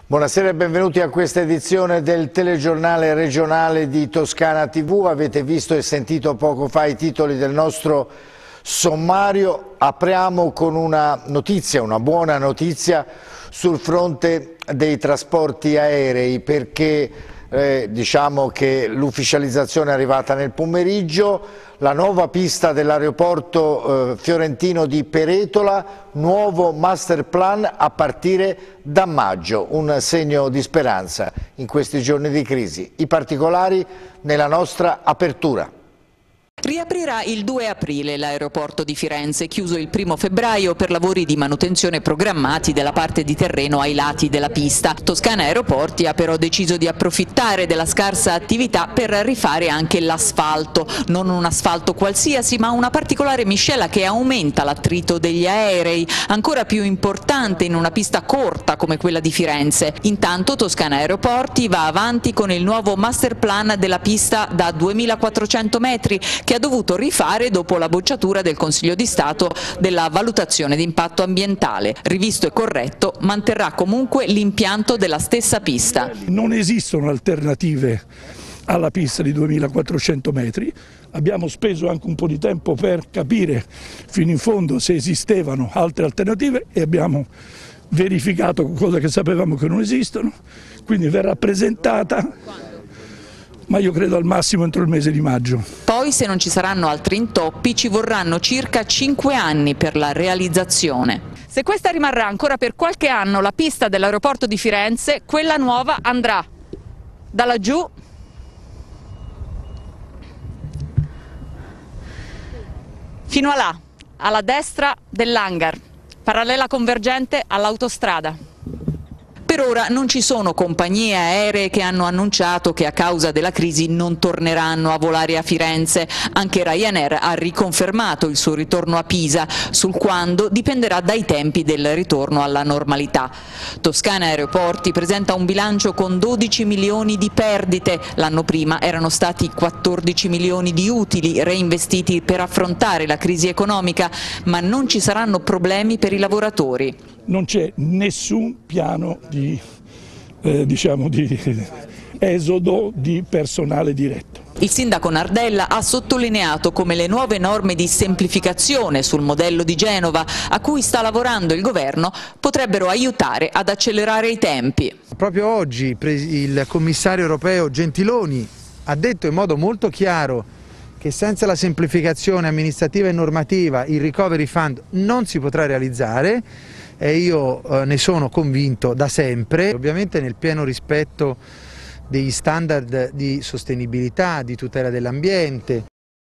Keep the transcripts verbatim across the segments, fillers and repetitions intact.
Buonasera e benvenuti a questa edizione del telegiornale regionale di Toscana tivù. Avete visto e sentito poco fa i titoli del nostro sommario. Apriamo con una notizia, una buona notizia sul fronte dei trasporti aerei, perché eh, diciamo che l'ufficializzazione è arrivata nel pomeriggio. La nuova pista dell'aeroporto eh, fiorentino di Peretola, nuovo master plan a partire da maggio, un segno di speranza in questi giorni di crisi. I particolari nella nostra apertura. Riaprirà il due aprile l'aeroporto di Firenze, chiuso il primo febbraio per lavori di manutenzione programmati della parte di terreno ai lati della pista. Toscana Aeroporti ha però deciso di approfittare della scarsa attività per rifare anche l'asfalto, non un asfalto qualsiasi ma una particolare miscela che aumenta l'attrito degli aerei, ancora più importante in una pista corta come quella di Firenze. Intanto Toscana Aeroporti va avanti con il nuovo master plan della pista da duemilaquattrocento metri, che ha dovuto rifare dopo la bocciatura del Consiglio di Stato della valutazione di impatto ambientale. Rivisto e corretto, manterrà comunque l'impianto della stessa pista. Non esistono alternative alla pista di duemilaquattrocento metri, abbiamo speso anche un po' di tempo per capire fino in fondo se esistevano altre alternative e abbiamo verificato cose che sapevamo che non esistono, quindi verrà presentata, ma io credo al massimo entro il mese di maggio. Poi, se non ci saranno altri intoppi, ci vorranno circa cinque anni per la realizzazione. Se questa rimarrà ancora per qualche anno la pista dell'aeroporto di Firenze, quella nuova andrà da laggiù fino a là, alla destra dell'hangar, parallela convergente all'autostrada. Per ora non ci sono compagnie aeree che hanno annunciato che a causa della crisi non torneranno a volare a Firenze. Anche Ryanair ha riconfermato il suo ritorno a Pisa, sul quando dipenderà dai tempi del ritorno alla normalità. Toscana Aeroporti presenta un bilancio con dodici milioni di perdite, l'anno prima erano stati quattordici milioni di utili reinvestiti per affrontare la crisi economica, ma non ci saranno problemi per i lavoratori. Non c'è nessun piano di, eh, diciamo di esodo di personale diretto. Il sindaco Nardella ha sottolineato come le nuove norme di semplificazione sul modello di Genova, a cui sta lavorando il governo, potrebbero aiutare ad accelerare i tempi. Proprio oggi il commissario europeo Gentiloni ha detto in modo molto chiaro che senza la semplificazione amministrativa e normativa il Recovery Fund non si potrà realizzare. E io eh, ne sono convinto da sempre, ovviamente nel pieno rispetto degli standard di sostenibilità, di tutela dell'ambiente.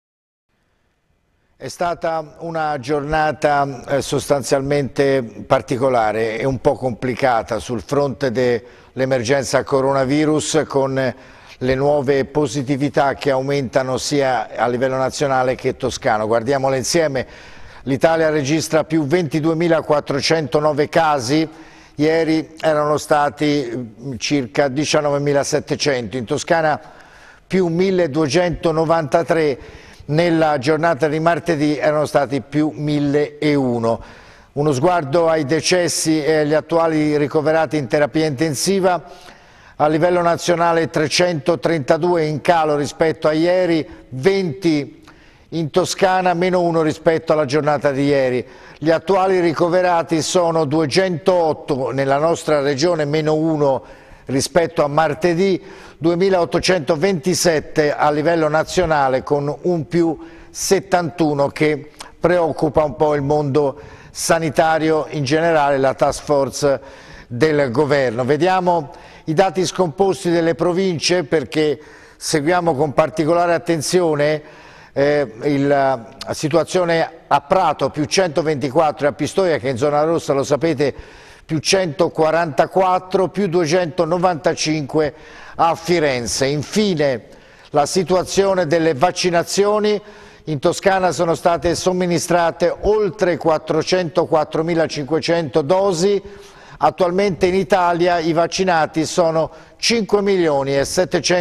È stata una giornata eh, sostanzialmente particolare e un po' complicata sul fronte dell'emergenza coronavirus, con le nuove positività che aumentano sia a livello nazionale che toscano. Guardiamole insieme. L'Italia registra più ventiduemilaquattrocentonove casi, ieri erano stati circa diciannovemilasettecento, in Toscana più milleduecentonovantatré, nella giornata di martedì erano stati più milleiuno. Uno sguardo ai decessi e agli attuali ricoverati in terapia intensiva. A livello nazionale trecentotrentadue in calo rispetto a ieri, venti in Toscana, meno uno rispetto alla giornata di ieri. Gli attuali ricoverati sono duecentootto nella nostra regione, meno uno rispetto a martedì, duemilaottocentoventisette a livello nazionale, con un più settantuno che preoccupa un po' il mondo sanitario in generale, la task force del governo. Vediamo i dati scomposti delle province, perché seguiamo con particolare attenzione Eh, il, la situazione a Prato più centoventiquattro e a Pistoia, che in zona rossa lo sapete più centoquarantaquattro, più duecentonovantacinque a Firenze. Infine la situazione delle vaccinazioni. In Toscana sono state somministrate oltre quattrocentoquattromilacinquecento dosi. Attualmente in Italia i vaccinati sono cinque milioni e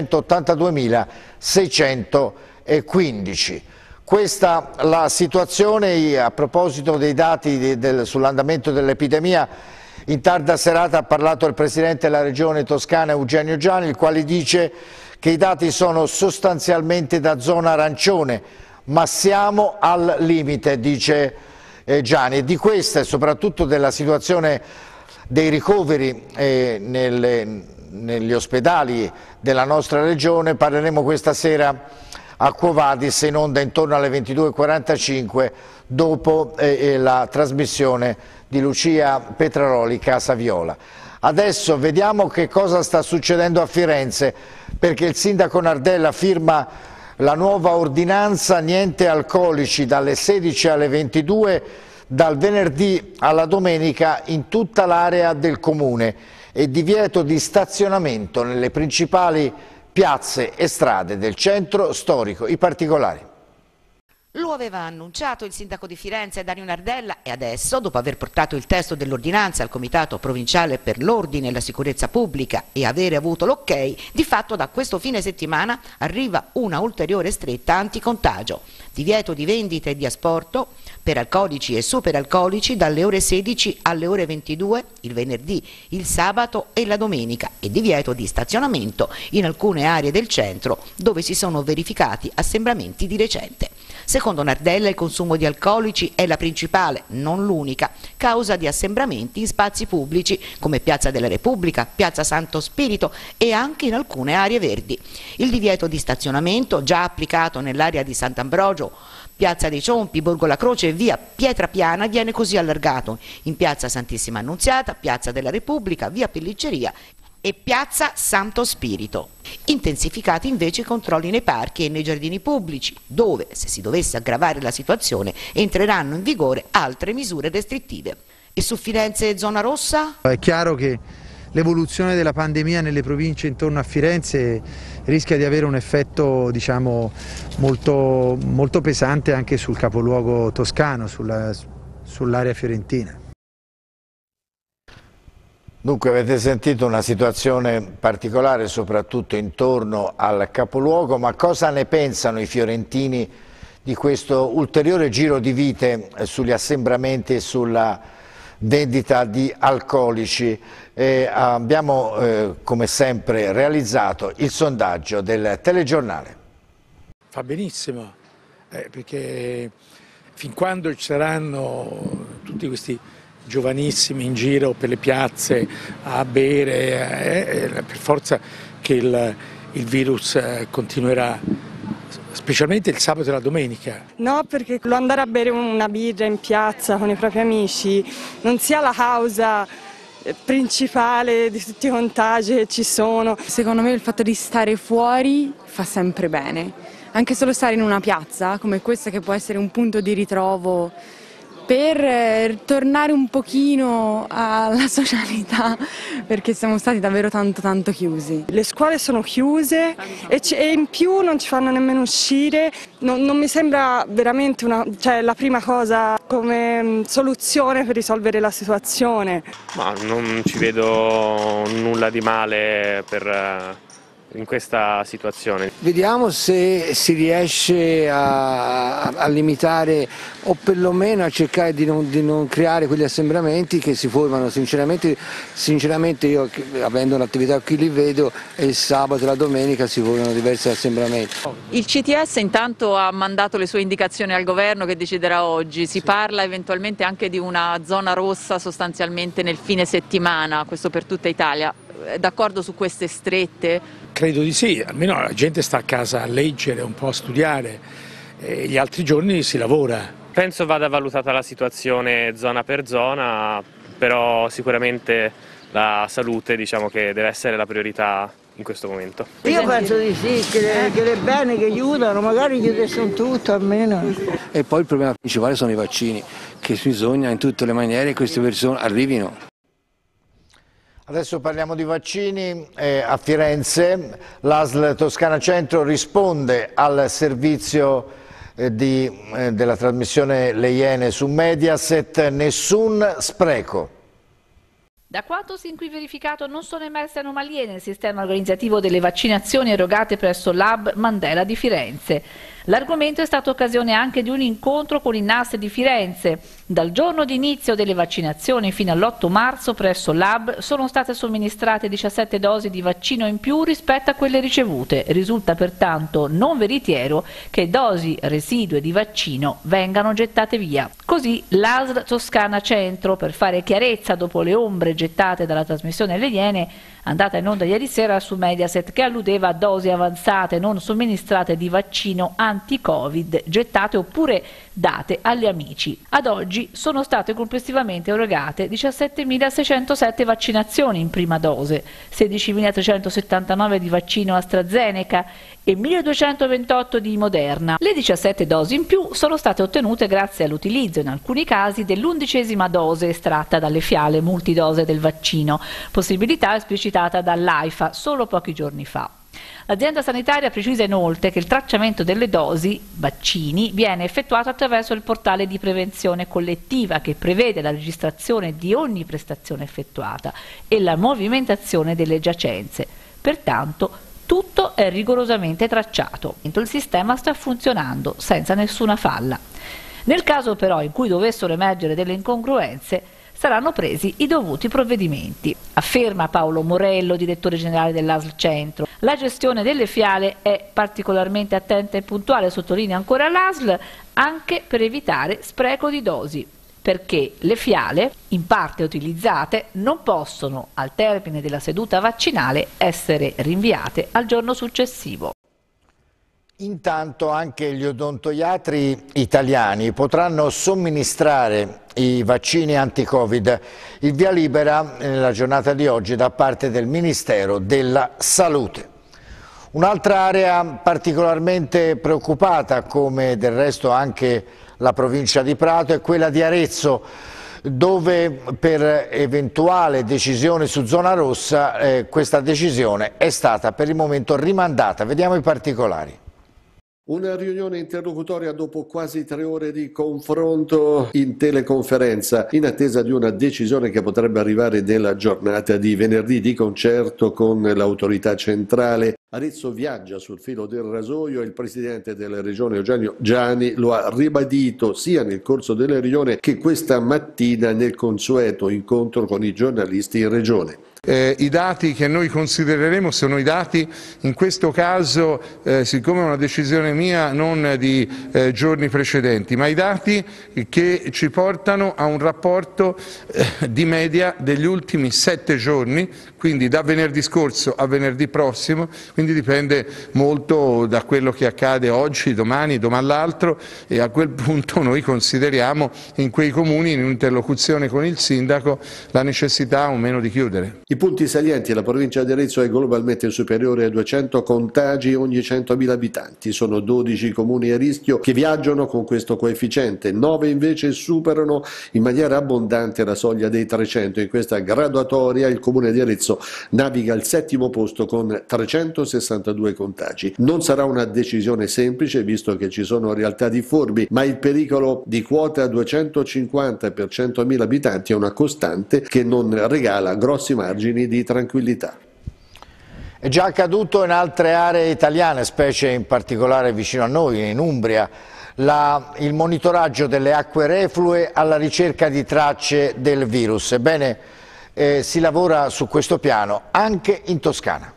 settecentottantaduemilaseicentodici. Questa la situazione. A proposito dei dati sull'andamento dell'epidemia, In tarda serata ha parlato il Presidente della Regione Toscana Eugenio Giani, il quale dice che i dati sono sostanzialmente da zona arancione, ma siamo al limite, dice eh, Giani, e di questa e soprattutto della situazione dei ricoveri eh, nelle, negli ospedali della nostra regione parleremo questa sera a Quo Vadis, in onda intorno alle ventidue e quarantacinque, dopo eh, la trasmissione di Lucia Petraroli Casa Viola. Adesso vediamo che cosa sta succedendo a Firenze, perché il sindaco Nardella firma la nuova ordinanza niente alcolici dalle sedici alle ventidue, dal venerdì alla domenica in tutta l'area del comune e divieto di stazionamento nelle principali piazze e strade del centro storico. I particolari. Lo aveva annunciato il sindaco di Firenze Dario Nardella e adesso, dopo aver portato il testo dell'ordinanza al Comitato Provinciale per l'Ordine e la Sicurezza Pubblica e avere avuto l'ok, di fatto da questo fine settimana arriva una ulteriore stretta anticontagio. Divieto di vendita e di asporto per alcolici e superalcolici dalle ore sedici alle ore ventidue il venerdì, il sabato e la domenica e divieto di stazionamento in alcune aree del centro dove si sono verificati assembramenti di recente. Secondo Nardella il consumo di alcolici è la principale, non l'unica, causa di assembramenti in spazi pubblici come Piazza della Repubblica, Piazza Santo Spirito e anche in alcune aree verdi. Il divieto di stazionamento, già applicato nell'area di Sant'Ambrogio, Piazza dei Ciompi, Borgo La Croce e via Pietrapiana, viene così allargato in Piazza Santissima Annunziata, Piazza della Repubblica, via Pellicceria e Piazza Santo Spirito. Intensificati invece i controlli nei parchi e nei giardini pubblici, dove, se si dovesse aggravare la situazione, entreranno in vigore altre misure restrittive. E su Firenze e zona rossa? È chiaro che l'evoluzione della pandemia nelle province intorno a Firenze rischia di avere un effetto, diciamo, molto, molto pesante anche sul capoluogo toscano, sulla, sull'area fiorentina. Dunque avete sentito una situazione particolare soprattutto intorno al capoluogo, ma cosa ne pensano i fiorentini di questo ulteriore giro di vite sugli assembramenti e sulla vendita di alcolici? Eh, abbiamo eh, come sempre realizzato il sondaggio del telegiornale. Fa benissimo, eh, perché fin quando ci saranno tutti questi giovanissimi in giro per le piazze a bere, eh, per forza che il, il virus eh, continuerà, specialmente il sabato e la domenica. No, perché andare a bere una birra in piazza con i propri amici non sia la causa principale di tutti i contagi che ci sono. Secondo me il fatto di stare fuori fa sempre bene, anche solo stare in una piazza come questa che può essere un punto di ritrovo per tornare un pochino alla socialità, perché siamo stati davvero tanto tanto chiusi. Le scuole sono chiuse e, e in più non ci fanno nemmeno uscire, non, non mi sembra veramente una, cioè, la prima cosa come soluzione per risolvere la situazione. Ma non ci vedo nulla di male per... in questa situazione. Vediamo se si riesce a, a limitare o perlomeno a cercare di non, di non creare quegli assembramenti che si formano. Sinceramente, sinceramente io, avendo un'attività qui li vedo, e il sabato e la domenica si formano diversi assembramenti. Il C T S intanto ha mandato le sue indicazioni al governo che deciderà oggi. Si sì. parla eventualmente anche di una zona rossa sostanzialmente nel fine settimana, questo per tutta Italia. D'accordo su queste strette? Credo di sì, almeno la gente sta a casa a leggere, un po' a studiare, e gli altri giorni si lavora. Penso vada valutata la situazione zona per zona, però sicuramente la salute, diciamo, che deve essere la priorità in questo momento. Io penso di sì, che le, che le bene che aiutano, magari chiudessero tutto almeno. E poi il problema principale sono i vaccini, che bisogna in tutte le maniere che queste persone arrivino. Adesso parliamo di vaccini. Eh, a Firenze l'A S L Toscana Centro risponde al servizio eh, di, eh, della trasmissione Le Iene su Mediaset, nessun spreco. Da quanto sin qui verificato non sono emerse anomalie nel sistema organizzativo delle vaccinazioni erogate presso l'H B Mandela di Firenze. L'argomento è stato occasione anche di un incontro con il N A S di Firenze, Dal giorno di inizio delle vaccinazioni fino all'otto marzo presso l'A B sono state somministrate diciassette dosi di vaccino in più rispetto a quelle ricevute. Risulta pertanto non veritiero che dosi residue di vaccino vengano gettate via. Così l'A S L Toscana Centro, per fare chiarezza dopo le ombre gettate dalla trasmissione Le Iene andata in onda ieri sera su Mediaset, che alludeva a dosi avanzate non somministrate di vaccino anti-Covid gettate oppure date agli amici. Ad oggi sono state complessivamente erogate diciassettemilaseicentosette vaccinazioni in prima dose, sedicimilatrecentosettantanove di vaccino AstraZeneca e milleduecentoventotto di Moderna. Le diciassette dosi in più sono state ottenute grazie all'utilizzo in alcuni casi dell'undicesima dose estratta dalle fiale multidose del vaccino, possibilità esplicitata dall'AIFA solo pochi giorni fa. L'azienda sanitaria precisa inoltre che il tracciamento delle dosi vaccini viene effettuato attraverso il portale di prevenzione collettiva, che prevede la registrazione di ogni prestazione effettuata e la movimentazione delle giacenze. Pertanto tutto è rigorosamente tracciato. Il sistema sta funzionando senza nessuna falla. Nel caso però in cui dovessero emergere delle incongruenze, saranno presi i dovuti provvedimenti, afferma Paolo Morello, direttore generale dell'A S L Centro. La gestione delle fiale è particolarmente attenta e puntuale, sottolinea ancora l'A S L, anche per evitare spreco di dosi, perché le fiale, in parte utilizzate, non possono, al termine della seduta vaccinale, essere rinviate al giorno successivo. Intanto anche gli odontoiatri italiani potranno somministrare i vaccini anti-Covid. Il via libera nella giornata di oggi da parte del Ministero della Salute. Un'altra area particolarmente preoccupata, come del resto anche la provincia di Prato, è quella di Arezzo, dove per eventuale decisione su zona rossa eh, questa decisione è stata per il momento rimandata. Vediamo i particolari. Una riunione interlocutoria dopo quasi tre ore di confronto in teleconferenza, in attesa di una decisione che potrebbe arrivare nella giornata di venerdì, di concerto con l'autorità centrale. Arezzo viaggia sul filo del rasoio e il presidente della regione Eugenio Giani lo ha ribadito sia nel corso della riunione che questa mattina nel consueto incontro con i giornalisti in regione. Eh, I dati che noi considereremo sono i dati, in questo caso, eh, siccome è una decisione mia, non di eh, giorni precedenti, ma i dati che ci portano a un rapporto eh, di media degli ultimi sette giorni, quindi da venerdì scorso a venerdì prossimo, quindi dipende molto da quello che accade oggi, domani, domani l'altro, e a quel punto noi consideriamo in quei comuni, in interlocuzione con il sindaco, la necessità o meno di chiudere. I punti salienti: la provincia di Arezzo è globalmente superiore a duecento contagi ogni centomila abitanti, sono dodici comuni a rischio che viaggiano con questo coefficiente, nove invece superano in maniera abbondante la soglia dei trecento. In questa graduatoria il comune di Arezzo naviga al settimo posto con trecentosessantadue contagi. Non sarà una decisione semplice visto che ci sono realtà difformi, ma il pericolo di quota duecentocinquanta per centomila abitanti è una costante che non regala grossi margini di tranquillità. È già accaduto in altre aree italiane, specie in particolare vicino a noi, in Umbria, la, il monitoraggio delle acque reflue alla ricerca di tracce del virus. Ebbene, eh, si lavora su questo piano anche in Toscana.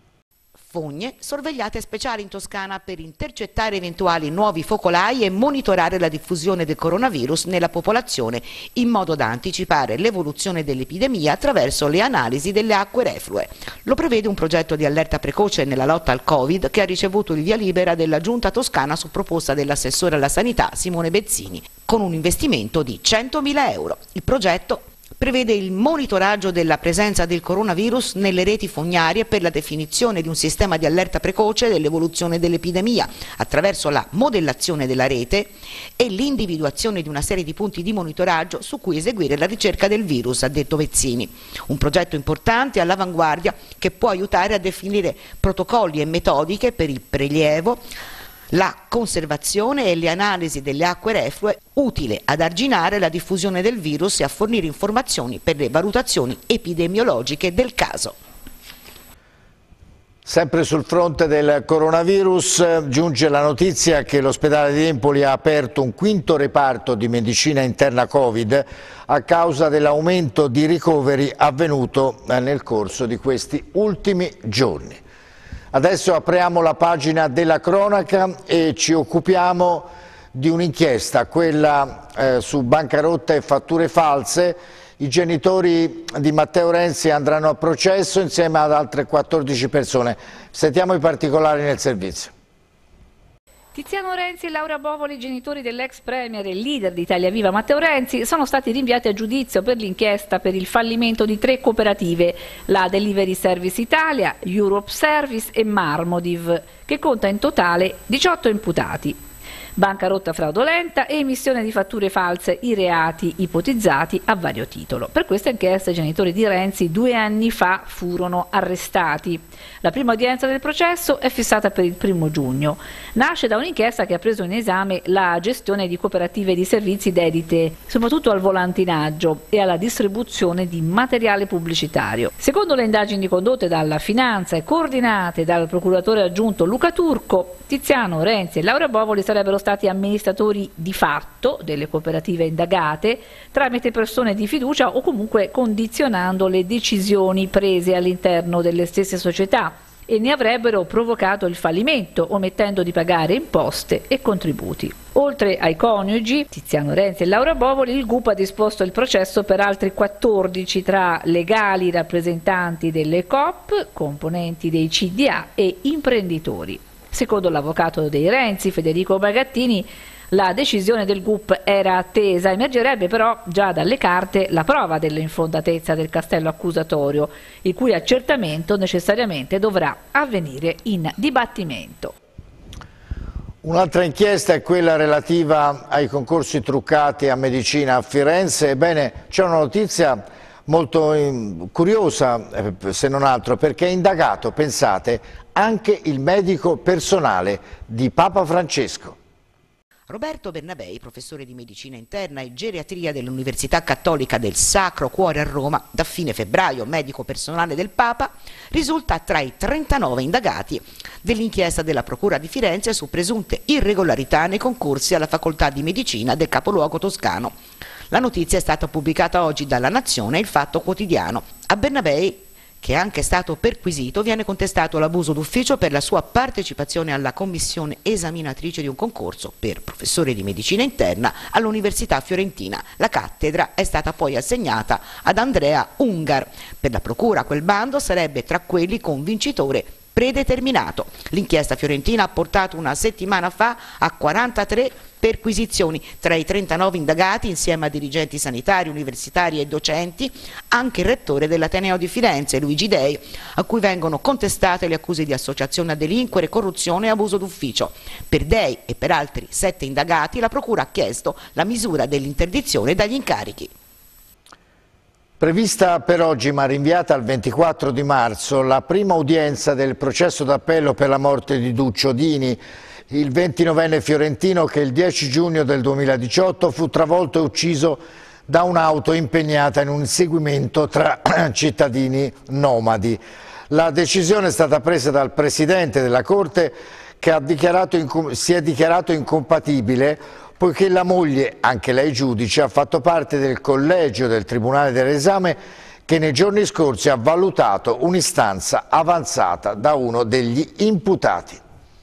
Fogne sorvegliate speciali in Toscana per intercettare eventuali nuovi focolai e monitorare la diffusione del coronavirus nella popolazione in modo da anticipare l'evoluzione dell'epidemia attraverso le analisi delle acque reflue. Lo prevede un progetto di allerta precoce nella lotta al Covid che ha ricevuto il via libera della Giunta Toscana su proposta dell'assessore alla sanità Simone Bezzini con un investimento di centomila euro. Il progetto prevede il monitoraggio della presenza del coronavirus nelle reti fognarie per la definizione di un sistema di allerta precoce dell'evoluzione dell'epidemia attraverso la modellazione della rete e l'individuazione di una serie di punti di monitoraggio su cui eseguire la ricerca del virus, ha detto Bezzini. Un progetto importante all'avanguardia che può aiutare a definire protocolli e metodiche per il prelievo, la conservazione e le analisi delle acque reflue, utile ad arginare la diffusione del virus e a fornire informazioni per le valutazioni epidemiologiche del caso. Sempre sul fronte del coronavirus giunge la notizia che l'ospedale di Empoli ha aperto un quinto reparto di medicina interna Covid a causa dell'aumento di ricoveri avvenuto nel corso di questi ultimi giorni. Adesso apriamo la pagina della cronaca e ci occupiamo di un'inchiesta, quella eh, su bancarotta e fatture false. I genitori di Matteo Renzi andranno a processo insieme ad altre quattordici persone. Sentiamo i particolari nel servizio. Tiziano Renzi e Laura Bovoli, genitori dell'ex premier e leader di Italia Viva Matteo Renzi, sono stati rinviati a giudizio per l'inchiesta per il fallimento di tre cooperative, la Delivery Service Italia, Europe Service e Marmodiv, che conta in totale diciotto imputati. Bancarotta fraudolenta e emissione di fatture false, i reati ipotizzati a vario titolo. Per questa inchiesta i genitori di Renzi due anni fa furono arrestati. La prima udienza del processo è fissata per il primo giugno. Nasce da un'inchiesta che ha preso in esame la gestione di cooperative di servizi dedite soprattutto al volantinaggio e alla distribuzione di materiale pubblicitario. Secondo le indagini condotte dalla Finanza e coordinate dal procuratore aggiunto Luca Turco, Tiziano Renzi e Laura Bovoli sarebbero stati amministratori di fatto delle cooperative indagate tramite persone di fiducia o comunque condizionando le decisioni prese all'interno delle stesse società e ne avrebbero provocato il fallimento omettendo di pagare imposte e contributi. Oltre ai coniugi Tiziano Renzi e Laura Bovoli, il G U P ha disposto il processo per altri quattordici tra legali rappresentanti delle Coop, componenti dei C D A e imprenditori. Secondo l'avvocato dei Renzi, Federico Bagattini, la decisione del G U P era attesa, emergerebbe però già dalle carte la prova dell'infondatezza del castello accusatorio, il cui accertamento necessariamente dovrà avvenire in dibattimento. Un'altra inchiesta è quella relativa ai concorsi truccati a medicina a Firenze. Ebbene, c'è una notizia molto curiosa, se non altro, perché è indagato, pensate, anche il medico personale di Papa Francesco. Roberto Bernabei, professore di medicina interna e geriatria dell'Università Cattolica del Sacro Cuore a Roma, da fine febbraio medico personale del Papa, risulta tra i trentanove indagati dell'inchiesta della Procura di Firenze su presunte irregolarità nei concorsi alla Facoltà di Medicina del capoluogo toscano. La notizia è stata pubblicata oggi dalla Nazione e il Fatto Quotidiano. A Bernabei, che è anche stato perquisito, viene contestato l'abuso d'ufficio per la sua partecipazione alla commissione esaminatrice di un concorso per professore di medicina interna all'Università Fiorentina. La cattedra è stata poi assegnata ad Andrea Ungar. Per la procura quel bando sarebbe tra quelli con vincitore predeterminato. L'inchiesta fiorentina ha portato una settimana fa a quarantatré perquisizioni tra i trentanove indagati, insieme a dirigenti sanitari, universitari e docenti, anche il rettore dell'Ateneo di Firenze, Luigi Dei, a cui vengono contestate le accuse di associazione a delinquere, corruzione e abuso d'ufficio. Per Dei e per altri sette indagati la procura ha chiesto la misura dell'interdizione dagli incarichi. Prevista per oggi ma rinviata al ventiquattro di marzo la prima udienza del processo d'appello per la morte di Duccio Dini, il ventinovenne fiorentino che il dieci giugno del duemiladiciotto fu travolto e ucciso da un'auto impegnata in un inseguimento tra cittadini nomadi. La decisione è stata presa dal Presidente della Corte che ha dichiarato, si è dichiarato incompatibile poiché la moglie, anche lei giudice, ha fatto parte del collegio del Tribunale dell'esame che nei giorni scorsi ha valutato un'istanza avanzata da uno degli imputati.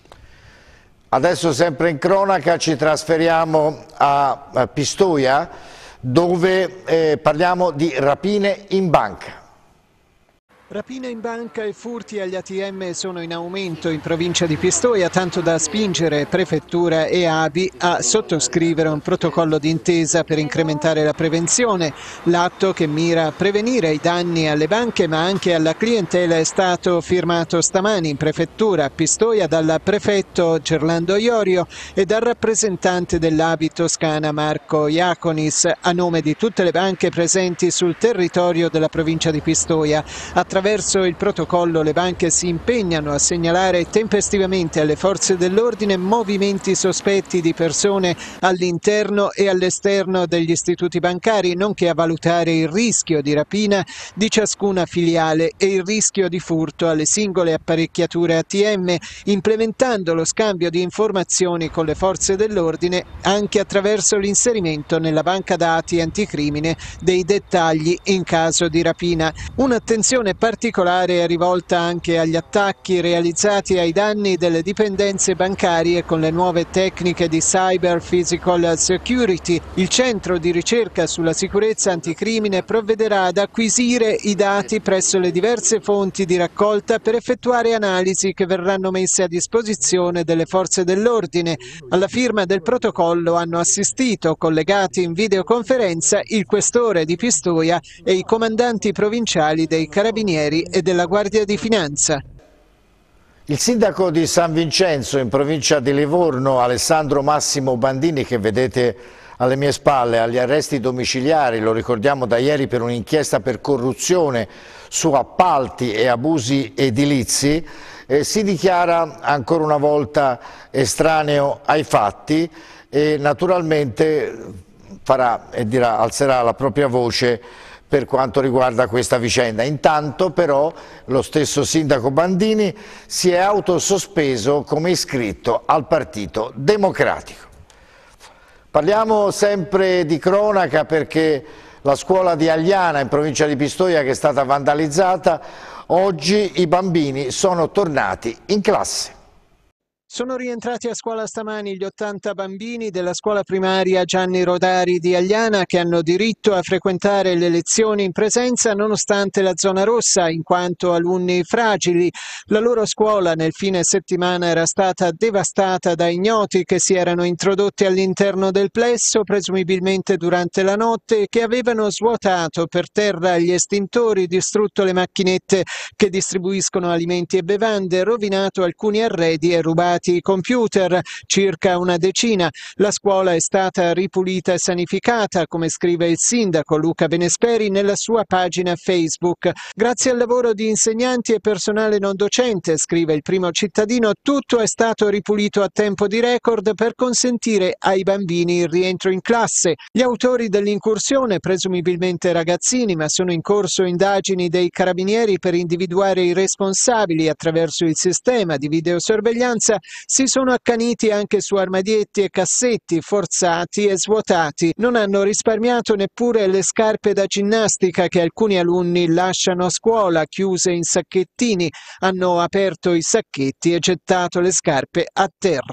Adesso sempre in cronaca ci trasferiamo a Pistoia dove eh, parliamo di rapine in banca. Rapine in banca e furti agli A T M sono in aumento in provincia di Pistoia, tanto da spingere Prefettura e A B I a sottoscrivere un protocollo d'intesa per incrementare la prevenzione. L'atto, che mira a prevenire i danni alle banche ma anche alla clientela, è stato firmato stamani in Prefettura a Pistoia dal prefetto Gerlando Iorio e dal rappresentante dell'A B I toscana Marco Iaconis, a nome di tutte le banche presenti sul territorio della provincia di Pistoia. Attraverso Attraverso il protocollo le banche si impegnano a segnalare tempestivamente alle forze dell'ordine movimenti sospetti di persone all'interno e all'esterno degli istituti bancari, nonché a valutare il rischio di rapina di ciascuna filiale e il rischio di furto alle singole apparecchiature A T M, implementando lo scambio di informazioni con le forze dell'ordine anche attraverso l'inserimento nella banca dati anticrimine dei dettagli in caso di rapina. Un'attenzione particolare è rivolta anche agli attacchi realizzati ai danni delle dipendenze bancarie con le nuove tecniche di Cyber Physical Security. Il centro di ricerca sulla sicurezza anticrimine provvederà ad acquisire i dati presso le diverse fonti di raccolta per effettuare analisi che verranno messe a disposizione delle forze dell'ordine. Alla firma del protocollo hanno assistito, collegati in videoconferenza, il questore di Pistoia e i comandanti provinciali dei Carabinieri e della Guardia di Finanza. Il sindaco di San Vincenzo, in provincia di Livorno, Alessandro Massimo Bandini, che vedete alle mie spalle, agli arresti domiciliari, lo ricordiamo da ieri, per un'inchiesta per corruzione su appalti e abusi edilizi, eh, si dichiara ancora una volta estraneo ai fatti e naturalmente farà e dirà, alzerà la propria voce per quanto riguarda questa vicenda. Intanto però lo stesso sindaco Bandini si è autosospeso come iscritto al Partito Democratico. Parliamo sempre di cronaca perché la scuola di Agliana in provincia di Pistoia, che è stata vandalizzata, oggi i bambini sono tornati in classe. Sono rientrati a scuola stamani gli ottanta bambini della scuola primaria Gianni Rodari di Agliana, che hanno diritto a frequentare le lezioni in presenza nonostante la zona rossa, in quanto alunni fragili. La loro scuola nel fine settimana era stata devastata da ignoti che si erano introdotti all'interno del plesso, presumibilmente durante la notte, e che avevano svuotato per terra gli estintori, distrutto le macchinette che distribuiscono alimenti e bevande, rovinato alcuni arredi e rubato i computer, circa una decina. La scuola è stata ripulita e sanificata, come scrive il sindaco Luca Benesperi nella sua pagina Facebook. Grazie al lavoro di insegnanti e personale non docente, scrive il Primo Cittadino, tutto è stato ripulito a tempo di record per consentire ai bambini il rientro in classe. Gli autori dell'incursione, presumibilmente ragazzini, ma sono in corso indagini dei carabinieri per individuare i responsabili attraverso il sistema di videosorveglianza, si sono accaniti anche su armadietti e cassetti forzati e svuotati. Non hanno risparmiato neppure le scarpe da ginnastica che alcuni alunni lasciano a scuola chiuse in sacchettini. Hanno aperto i sacchetti e gettato le scarpe a terra.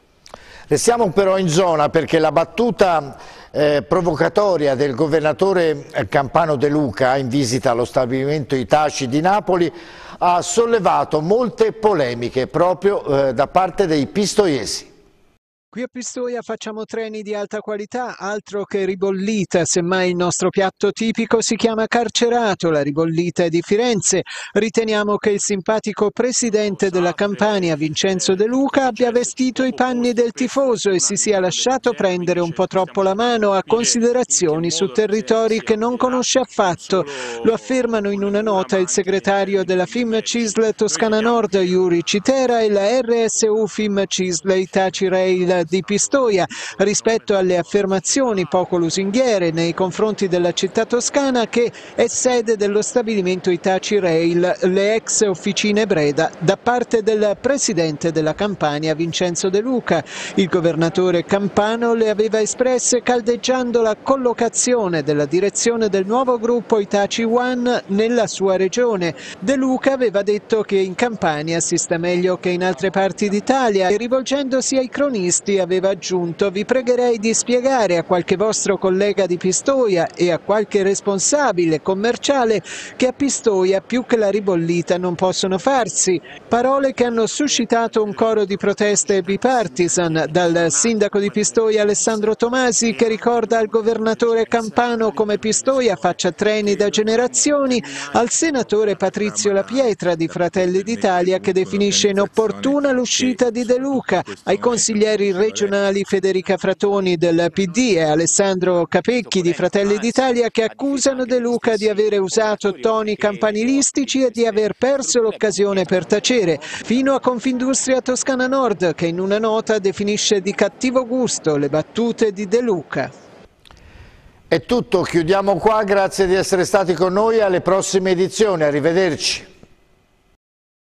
Restiamo però in zona perché la battuta eh, provocatoria del governatore campano De Luca in visita allo stabilimento Hitachi di Napoli ha sollevato molte polemiche proprio eh, da parte dei pistoiesi. Qui a Pistoia facciamo treni di alta qualità, altro che ribollita, semmai il nostro piatto tipico si chiama carcerato, la ribollita è di Firenze. Riteniamo che il simpatico presidente della Campania, Vincenzo De Luca, abbia vestito i panni del tifoso e si sia lasciato prendere un po' troppo la mano a considerazioni su territori che non conosce affatto. Lo affermano in una nota il segretario della FIMCISL Toscana Nord, Yuri Citera, e la R S U FIMCISL Hitachi Rail di Pistoia rispetto alle affermazioni poco lusinghiere nei confronti della città toscana, che è sede dello stabilimento Hitachi Rail, le ex officine Breda, da parte del presidente della Campania Vincenzo De Luca. Il governatore campano le aveva espresse caldeggiando la collocazione della direzione del nuovo gruppo Hitachi One nella sua regione. De Luca aveva detto che in Campania si sta meglio che in altre parti d'Italia e, rivolgendosi ai cronisti, aveva aggiunto: vi pregherei di spiegare a qualche vostro collega di Pistoia e a qualche responsabile commerciale che a Pistoia più che la ribollita non possono farsi. Parole che hanno suscitato un coro di proteste bipartisan, dal sindaco di Pistoia Alessandro Tomasi, che ricorda al governatore campano come Pistoia faccia treni da generazioni, al senatore Patrizio La Pietra di Fratelli d'Italia, che definisce inopportuna l'uscita di De Luca, ai consiglieri regionali Federica Fratoni del P D e Alessandro Capecchi di Fratelli d'Italia, che accusano De Luca di avere usato toni campanilistici e di aver perso l'occasione per tacere, fino a Confindustria Toscana Nord, che in una nota definisce di cattivo gusto le battute di De Luca. È tutto, chiudiamo qua, grazie di essere stati con noi, alle prossime edizioni, arrivederci.